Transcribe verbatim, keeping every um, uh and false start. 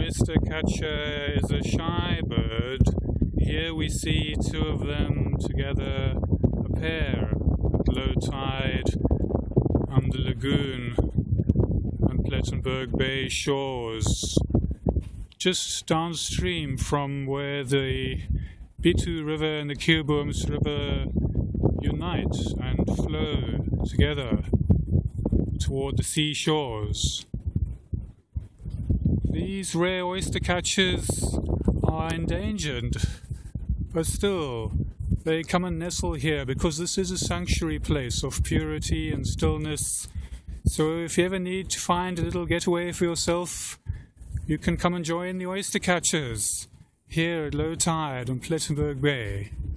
oyster catcher is a shy bird. Here we see two of them together, a pair, at low tide on the lagoon on Plettenberg Bay shores, just downstream from where the Bitu River and the Kielboems River unite and flow together toward the seashores. These rare oyster catchers are endangered, but still they come and nestle here because this is a sanctuary place of purity and stillness. So if you ever need to find a little getaway for yourself, you can come and join the oyster catchers here at low tide on Plettenberg Bay.